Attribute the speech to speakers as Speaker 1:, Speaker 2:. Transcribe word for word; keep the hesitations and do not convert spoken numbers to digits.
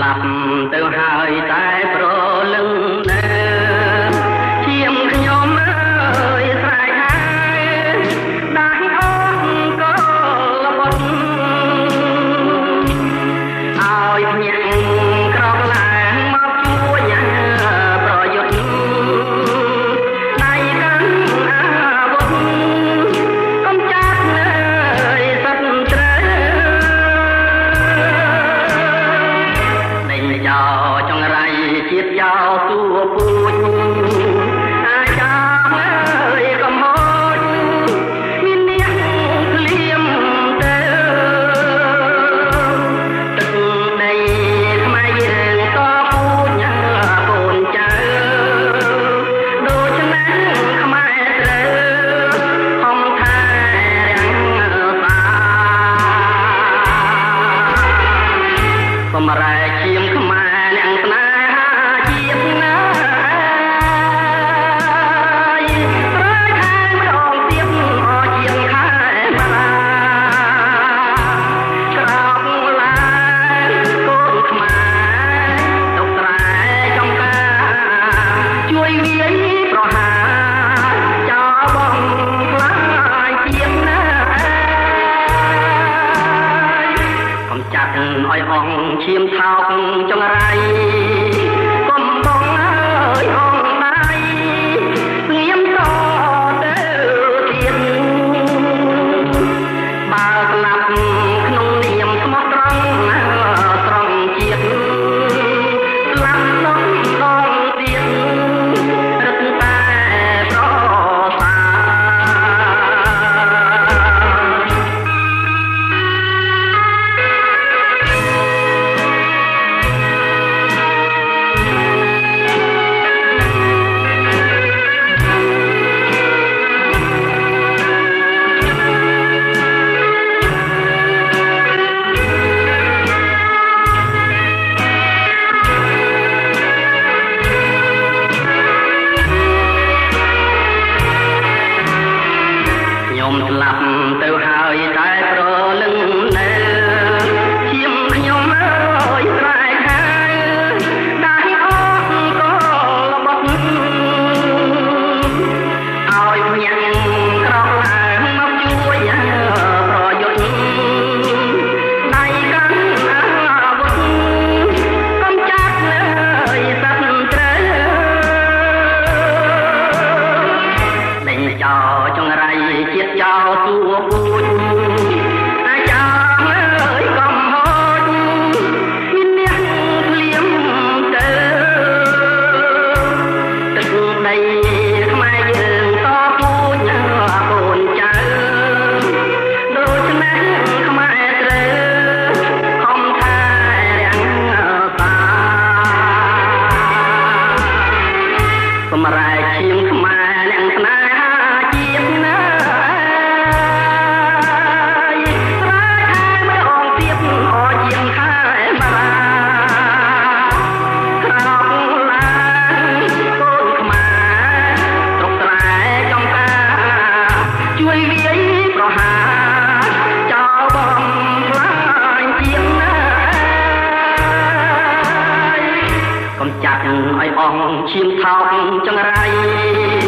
Speaker 1: លាប់ទៅហើយតែប្រលឹងនៅឈាមខ្ញុំអើយស្រែកហើយដាស់អស់ក៏លបត់ឲ្យភ្ញាក់ក្រកឡើងមកជួយប្រយុទ្ធដៃកាន់អាវុធកុំចាត់នៅសត្វត្រូវចោចង្រៃជាតិចោទួពូជអាចអើយកុំហូចមានអ្នកភ្លៀមទៅទឹកដីខ្មែរយើងក៏ពូជកូនចៅដូច្នេះខ្មែរត្រូវហំថែរាំងសាបំរែឈាមខ្មែរអ្នកស្នេហាជាតិណាយប្រែខែម្ដងទៀតអជាងខែបាឡាក្រោកឡើងកូនខ្មែរទុកស្រែចំការជួយវាយប្រហារចោលបងខ្លាយជាតិណាកំចាត់ឲ្យអងឈាមថោកចង្រៃកុំបងអើយអងដៃស្ងៀមតទៅទៀតបើស្លាប់ក្នុងនាមស្មោះត្រង់ត្រង់ជាតិស្លាប់ដងដងទៀតរឹតតែប្រសាខ្ញុំស្លាប់ទៅហើយតែប្រលឹងនៅឈាមខ្ញុំអើយស្រែកហើយដាស់អស់ក៏លបត់ឲ្យភ្ញាក់ក្រកឡើងមកជួយប្រយុទ្ធដៃកាន់អាវុធកុំចាត់លើសត្វត្រូវដេញចោលចង្រៃជាតិចោលទួពូជអាចអើយកុំហូចមានអ្នកភ្លៀមទៅទឹកដីខ្មែរយើងតពូជកូនចៅដូច្នេះខ្មែរត្រូវខំថែរាំងសាសម្រែកឈាមខ្មែរអ្នកស្នេហាជាតិណាជួយវាយប្រហារចោលបងខ្លាញ់ជាងណាកុំចាត់ឲ្យអស់ឈាមថោកចង្រៃ